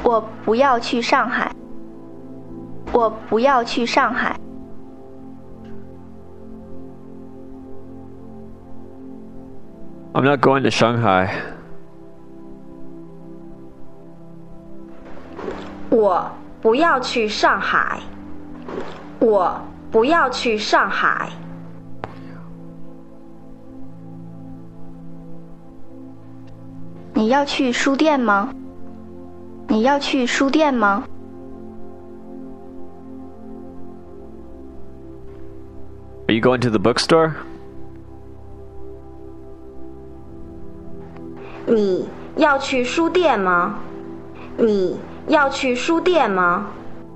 我不要去上海。我不要去上海。 I'm not going to Shanghai. 我不要去上海。我不要去上海。 你要去书店吗？你要去书店吗？ Are you going to the bookstore? 你要去书店吗？你要去书店吗？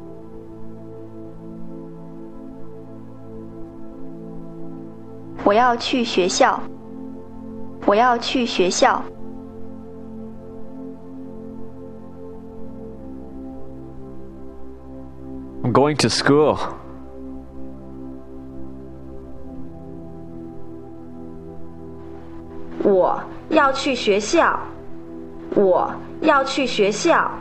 我要去学校。我要去学校。 I'm going to school. 我要去学校。我要去学校。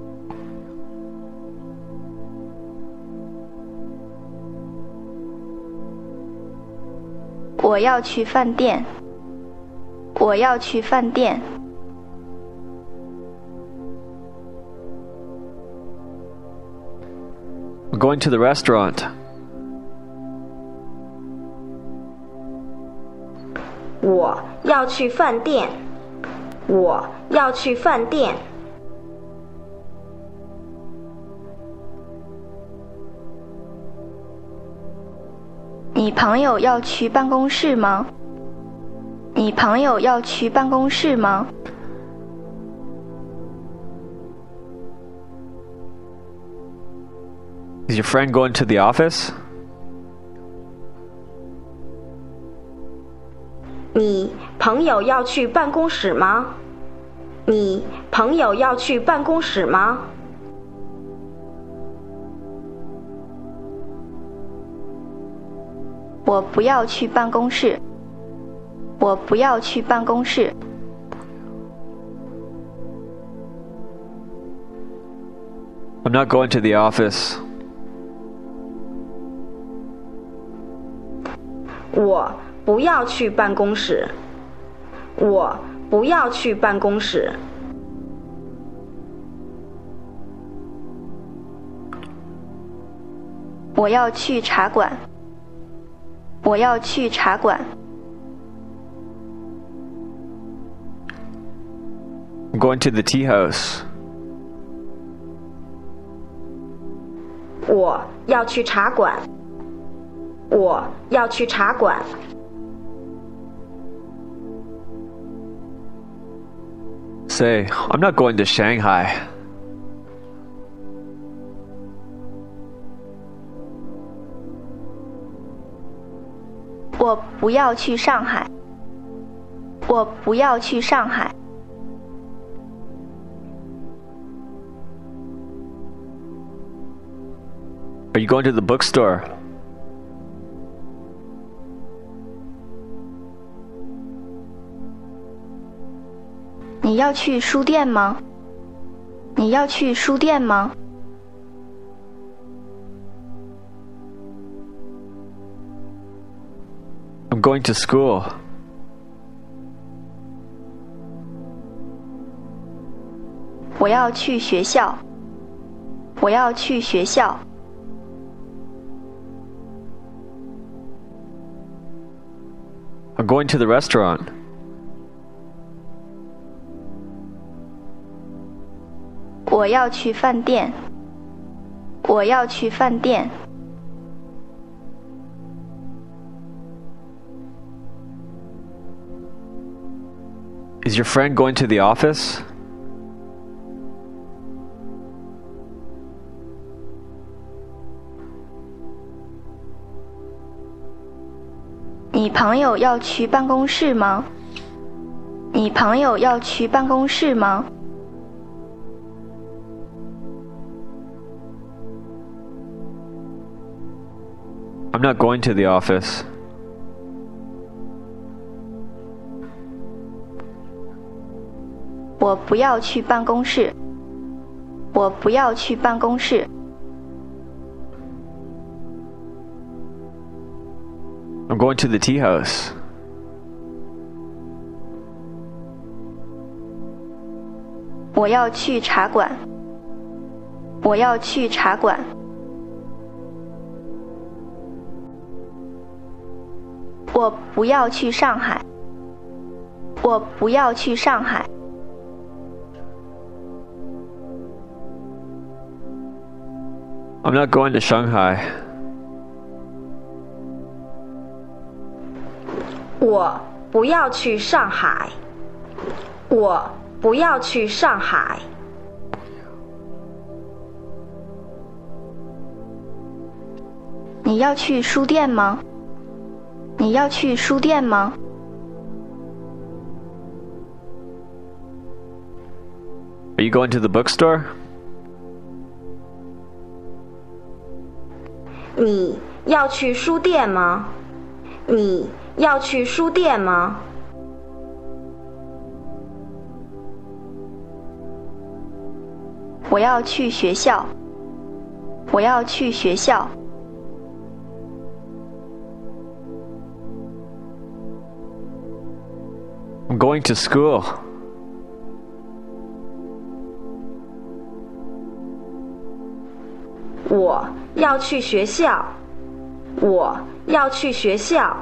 我要去饭店。我要去饭店。 I'm going to the restaurant. 我要去饭店。我要去饭店。 你朋友要去办公室吗？你朋友要去办公室吗？ Is your friend going to the office? 你朋友要去办公室吗？你朋友要去办公室吗？ 我不要去办公室。我不要去办公室。 I'm not going to the office. 我不要去办公室。我不要去办公室。 我要去茶馆。我要去茶馆。 I'm going to the tea house. 我要去茶馆。我要去茶馆。 Say, I'm not going to Shanghai. 我不要去上海。我不要去上海。 Are you going to the bookstore? 你要去书店吗？你要去书店吗？ I'm going to school. 我要去学校。我要去学校。 I'm going to the restaurant. 我要去饭店。我要去饭店。 Is your friend going to the office? 你朋友要去办公室吗？你朋友要去办公室吗？ I'm not going to the office. 我不要去办公室。 我不要去办公室。 I'm going to the tea house. 我要去茶馆。我要去茶馆。我不要去上海。我不要去上海。 I'm not going to Shanghai. 我不要去上海。我不要去上海。 你要去书店吗？你要去书店吗？ Are you going to the bookstore? 你要去书店吗？你要去书店吗？ 我要去学校。我要去学校。 I'm going to school. 我要去学校。我要去学校。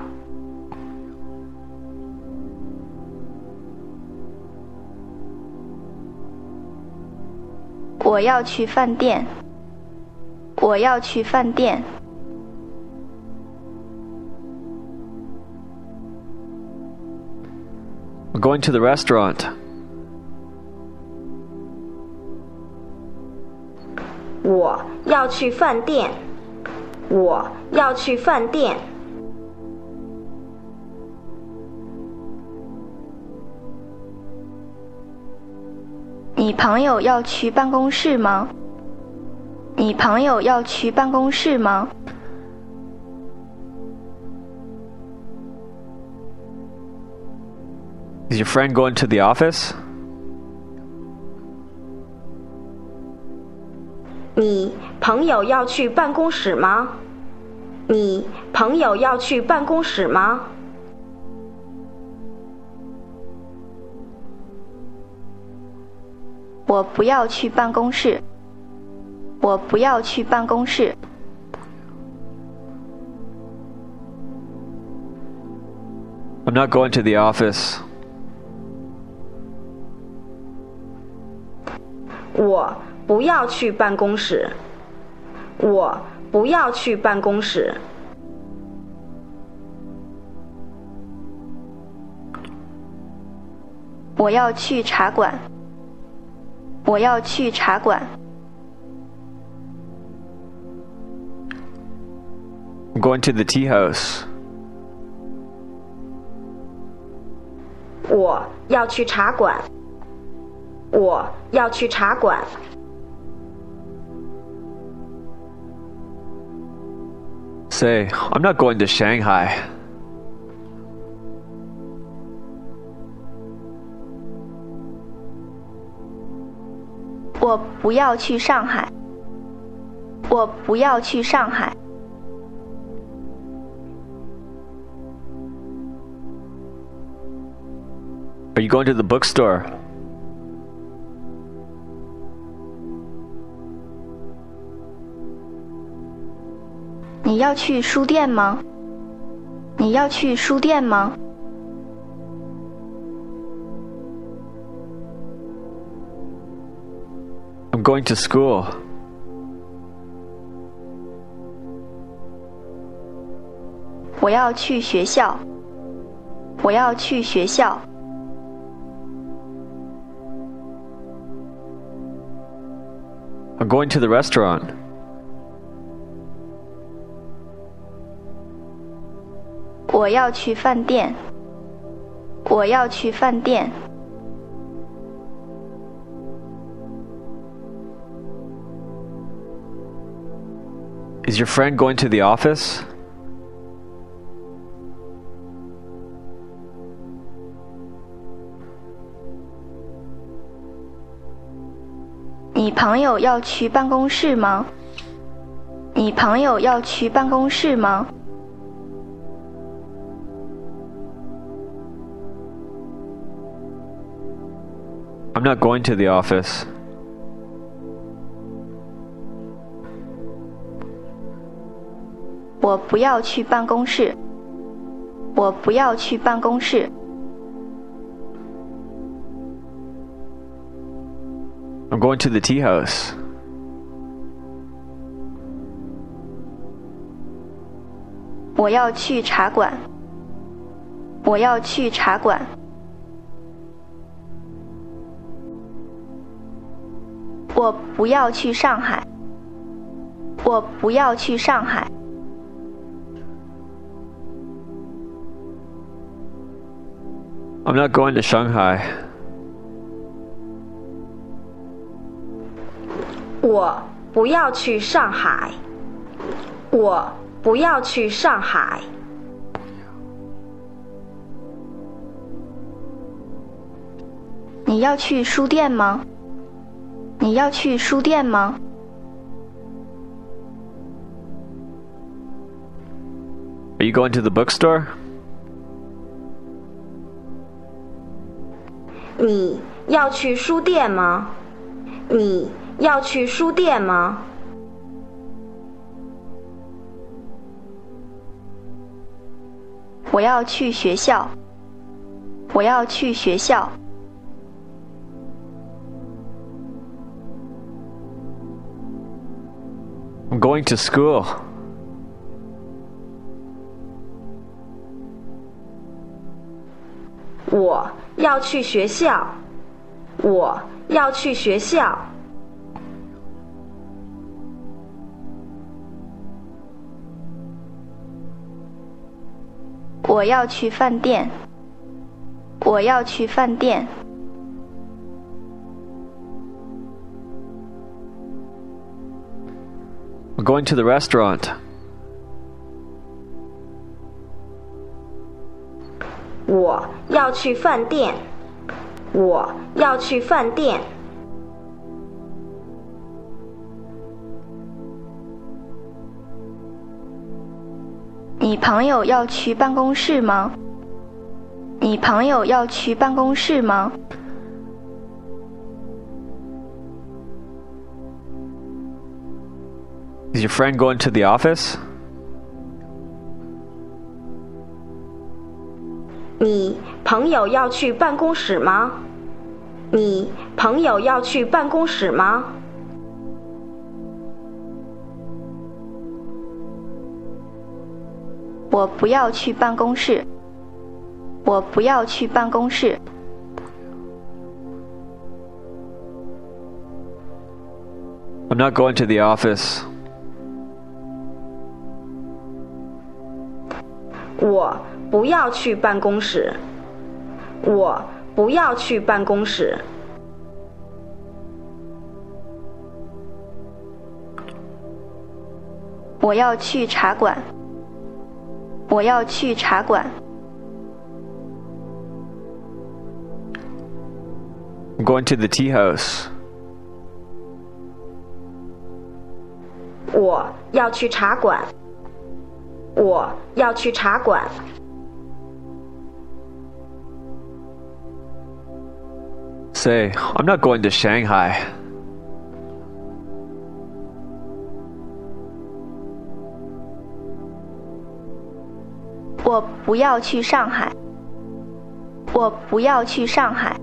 我要去饭店。我要去饭店。 I'm going to the restaurant. 我要去饭店。我要去饭店。 你朋友要去办公室吗？你朋友要去办公室吗？ Is your friend going to the office? 你朋友要去办公室吗？你朋友要去办公室吗？ 我不要去办公室。我不要去办公室。 I'm not going to the office. 我不要去办公室。我不要去办公室。 我要去茶馆。我要去茶馆。 I'm going to the tea house. 我要去茶馆。我要去茶馆。 Say, I'm not going to Shanghai. 我不要去上海。我不要去上海。 Are you going to the bookstore? 你要去书店吗？你要去书店吗？ I'm going to school. 我要去学校。我要去学校。 I'm going to the restaurant. 我要去饭店。我要去饭店。 Is your friend going to the office? 你你朋友要去办公室吗？你朋友要去办公室吗？ I'm not going to the office. 我不要去办公室。我不要去办公室。 I'm going to the tea house. 我要去茶馆。我要去茶馆。我不要去上海。我不要去上海。 I'm not going to Shanghai. 我不要去上海。我不要去上海。 你要去书店吗？你要去书店吗？ Are you going to the bookstore? 你要去书店吗？你要去书店吗？ 我要去学校。我要去学校。 I'm going to school. 我要去学校。我要去学校。 我要去饭店。我要去饭店。 I'm going to the restaurant. 我要去饭店。我要去饭店。 你朋友要去办公室吗？你朋友要去办公室吗？ Is your friend going to the office? 你朋友要去办公室吗？你朋友要去办公室吗？ 我不要去办公室。我不要去办公室。 I'm not going to the office. 我不要去办公室。我不要去办公室。 我要去茶馆。我要去茶馆。 I'm going to the tea house. 我要去茶馆。我要去茶馆。 Say, I'm not going to Shanghai. 我不要去上海。我不要去上海。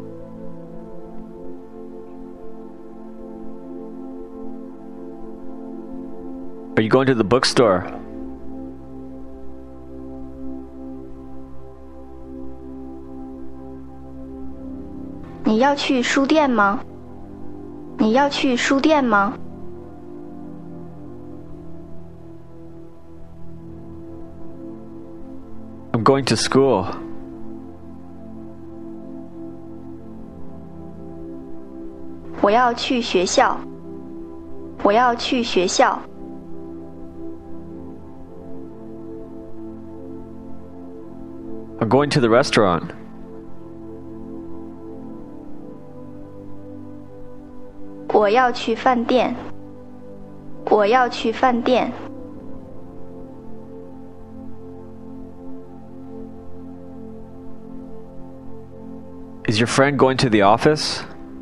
Are you going to the bookstore? 你要去书店吗？你要去书店吗？ I'm going to school. 我要去学校。我要去学校。 I'm going to the restaurant. 我要去饭店。我要去饭店。 Is your friend going to the office?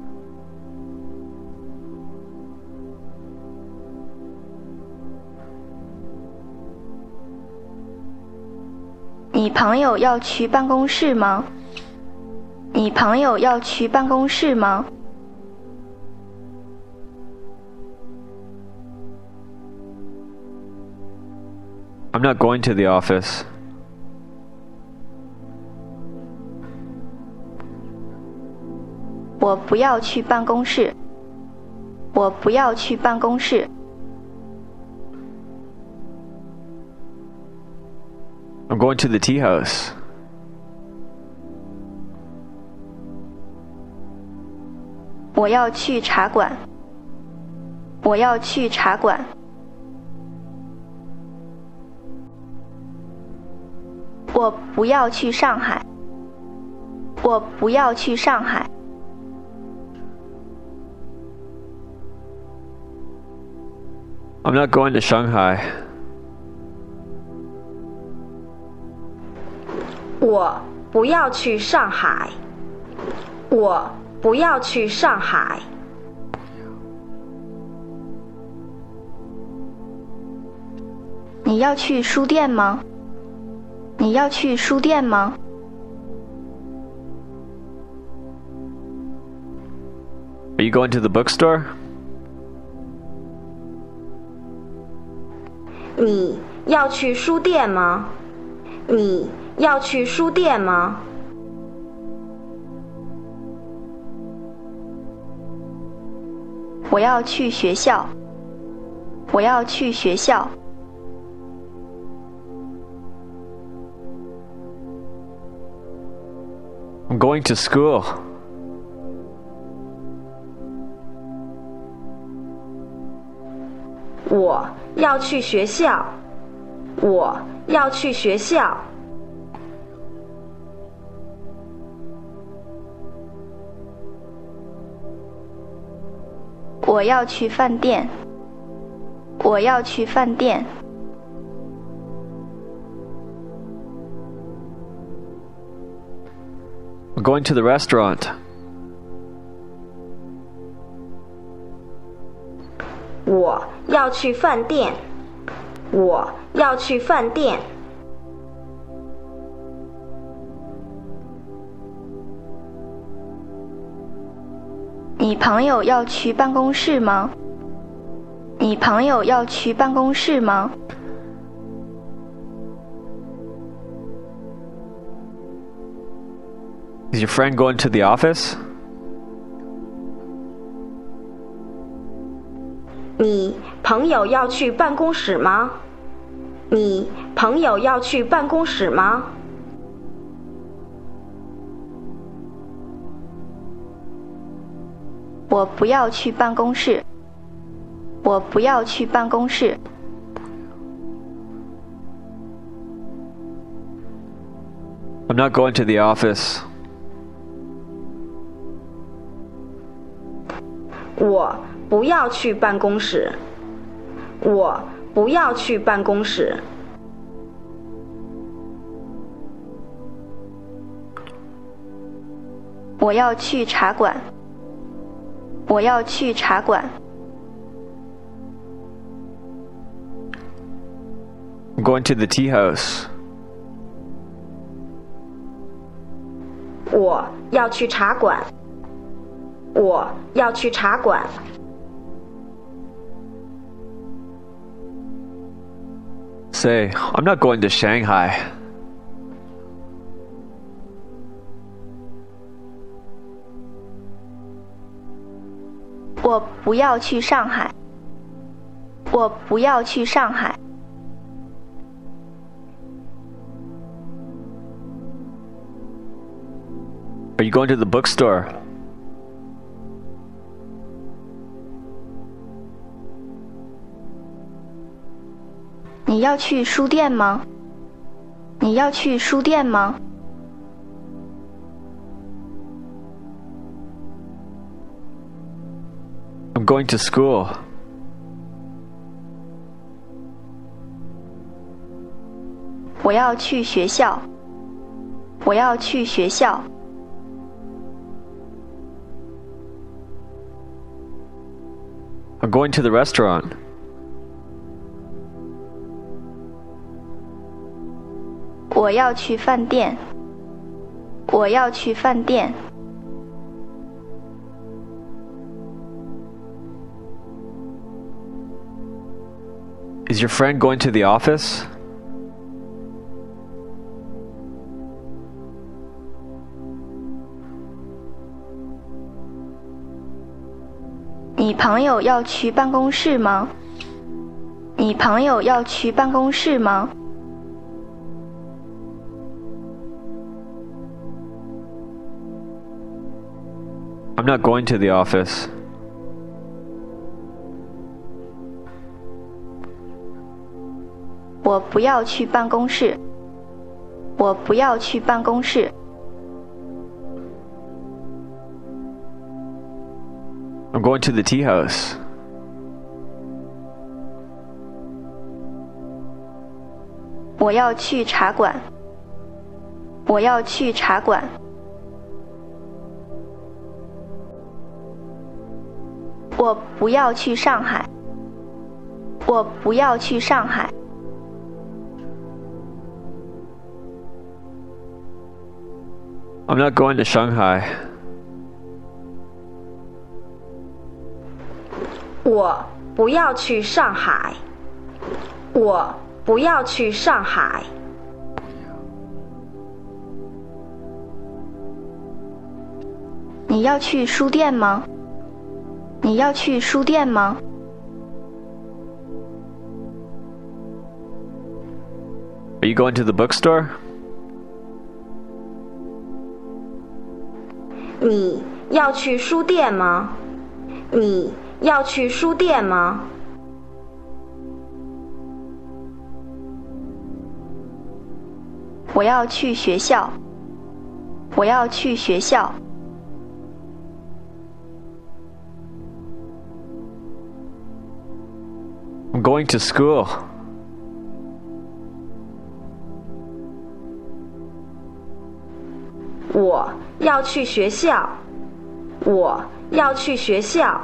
你朋友要去办公室吗？你朋友要去办公室吗？ I'm not going to the office. 我不要去办公室。我不要去办公室。 I'm going to the tea house. 我要去茶馆。我要去茶馆。我不要去上海。我不要去上海。 I'm not going to Shanghai. 我不要去上海。我不要去上海。 你要去书店吗？你要去书店吗？ Are you going to the bookstore? 你要去书店吗？你要去书店吗？ 我要去学校。我要去学校。 I'm going to school. 我要去学校。我要去学校。 我要去饭店。我要去饭店。 I'm going to the restaurant. 我要去饭店。我要去饭店。 你朋友要去办公室吗？你朋友要去办公室吗？ Is your friend going to the office? 你朋友要去办公室吗？你朋友要去办公室吗？ 我不要去办公室。我不要去办公室。 I'm not going to the office. 我不要去办公室。我不要去办公室。 我要去茶馆。我要去茶馆。 I'm going to the tea house. 我要去茶馆。我要去茶馆。 Say, I'm not going to Shanghai. 我不要去上海。我不要去上海。 Are you going to the bookstore? 你要去书店吗？你要去书店吗？ going to school. 我要去学校。我要去学校。 I'm going to the restaurant. 我要去饭店。我要去饭店。 Is your friend going to the office? 你朋友要去办公室吗？你朋友要去办公室吗？ I'm not going to the office. 我不要去办公室。我不要去办公室。 I'm going to the tea house. 我要去茶馆。我要去茶馆。我不要去上海。我不要去上海。 I'm not going to Shanghai. 我不要去上海。我不要去上海。 你要去书店吗？你要去书店吗？ Are you going to the bookstore? 你要去书店吗？你要去书店吗？ 我要去学校。我要去学校。 I'm going to school. 我要去学校。我要去学校。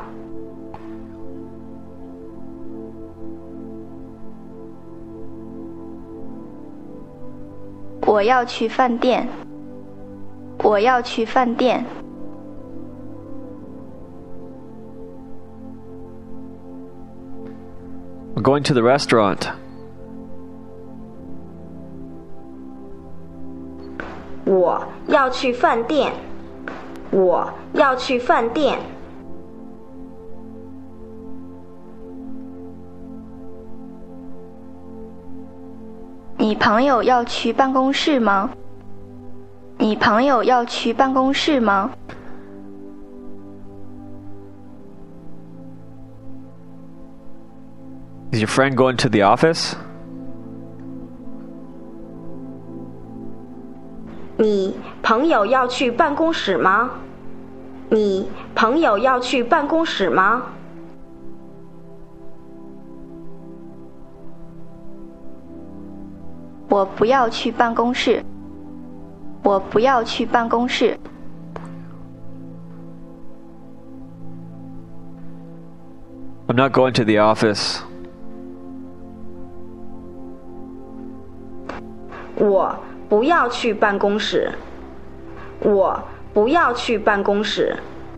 我要去饭店。我要去饭店。 I'm going to the restaurant. 我要去饭店。我要去饭店。 你朋友要去办公室吗？你朋友要去办公室吗？ Is your friend going to the office? 你朋友要去办公室吗？你朋友要去办公室吗？ 我不要去办公室。我不要去办公室。 I'm not going to the office. 我不要去办公室。我不要去办公室。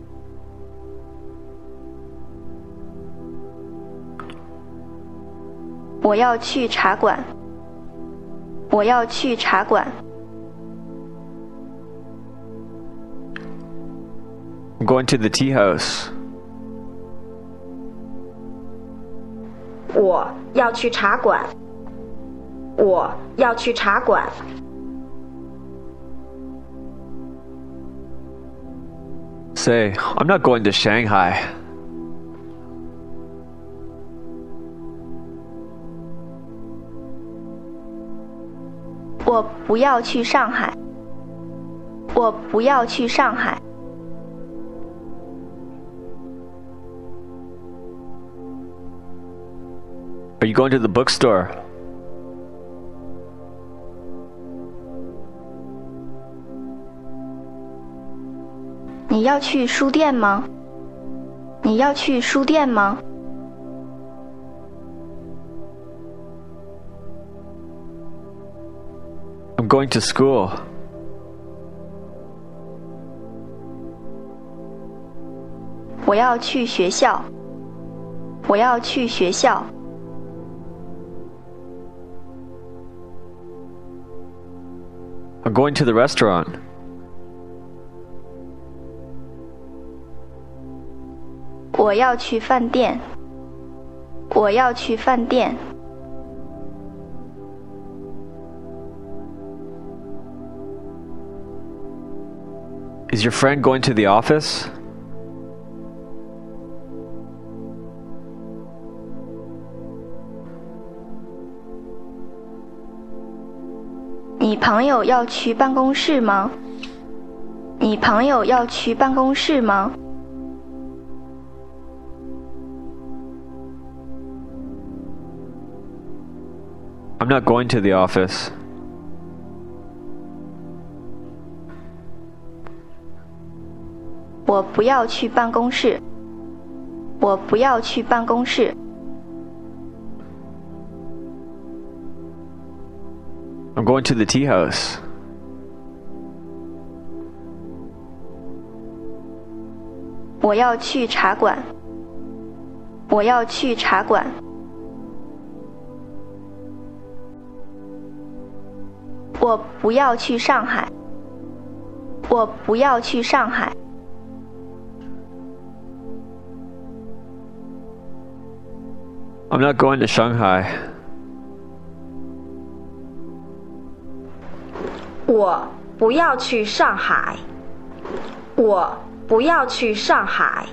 我要去茶馆。我要去茶馆。 I'm going to the tea house. 我要去茶馆。我要去茶馆。 Say, I'm not going to Shanghai. 我不要去上海。我不要去上海。 going to the bookstore? 你要去书店吗？你要去书店吗？ I'm going to school. 我要去学校。我要去学校。 I'm going to the restaurant. 我要去饭店。我要去饭店。 Is your friend going to the office? 你朋友要去办公室吗？你朋友要去办公室吗？ I'm not going to the office. 我不要去办公室。我不要去办公室。 I'm going to the tea house. 我要去茶馆。我要去茶馆。 我不要去上海。我不要去上海。 I'm not going to Shanghai. 我不要去上海。我不要去上海。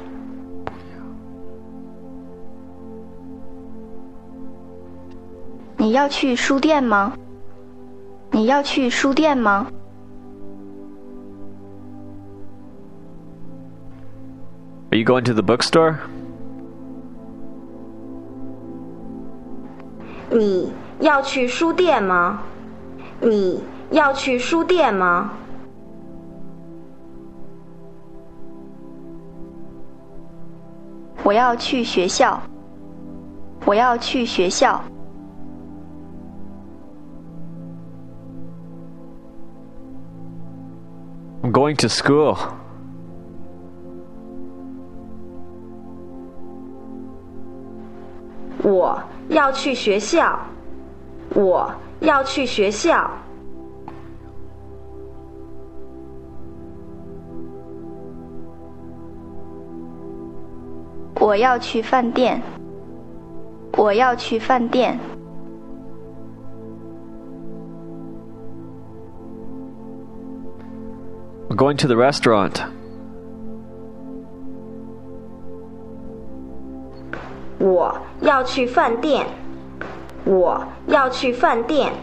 你要去书店吗？你要去书店吗？ Are you going to the bookstore? 你要去书店吗？你要去书店吗？ 我要去学校。我要去学校。 I'm going to school. 我要去学校。我要去学校。 我要去饭店。我要去饭店。 I'm going to the restaurant. 我要去饭店。我要去饭店。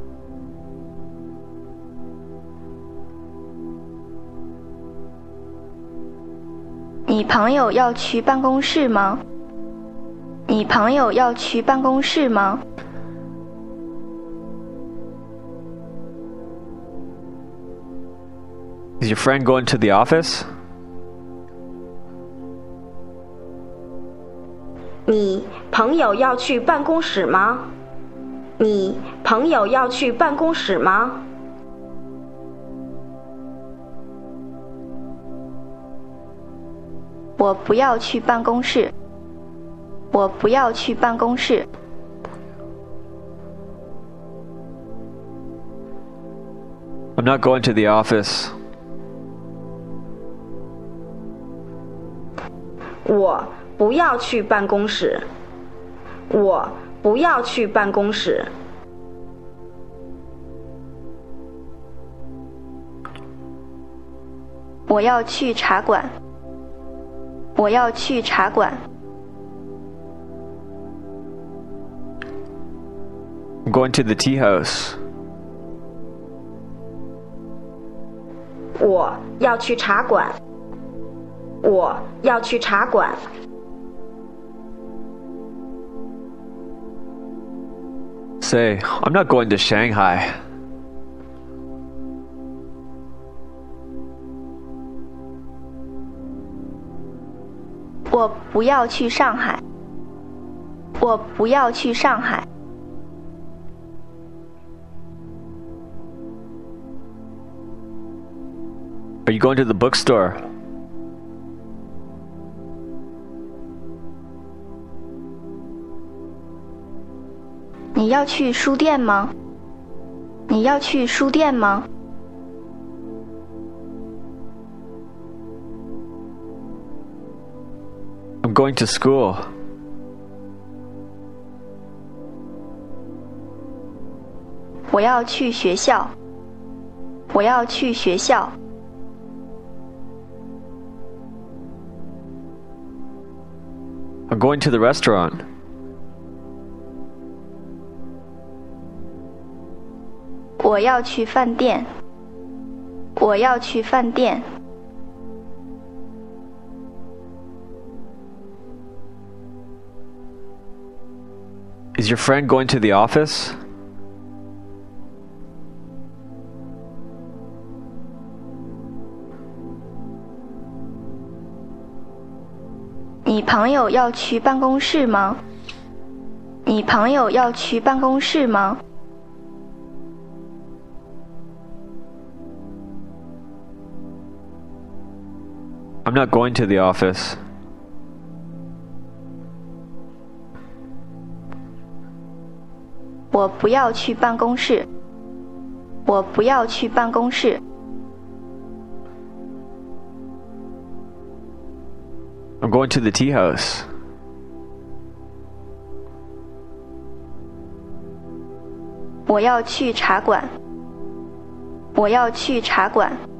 你朋友要去办公室吗？你朋友要去办公室吗？ Is your friend going to the office? 你朋友要去办公室吗？你朋友要去办公室吗？ 我不要去办公室。我不要去办公室。 I'm not going to the office. 我不要去办公室。我不要去办公室。 我要去茶馆。我要去茶馆。 I'm going to the tea house. 我要去茶馆。我要去茶馆。 Say, I'm not going to Shanghai. 我不要去上海。我不要去上海。 Are you going to the bookstore? 你要去书店吗？你要去书店吗？ I'm going to school. 我要去学校。我要去学校。 I'm going to the restaurant. 我要去饭店。我要去饭店。 Is your friend going to the office? 你朋友要去办公室吗？你朋友要去办公室吗？ I'm not going to the office. 我不要去办公室。我不要去办公室。 I'm going to the tea house. 我要去茶馆。我要去茶馆。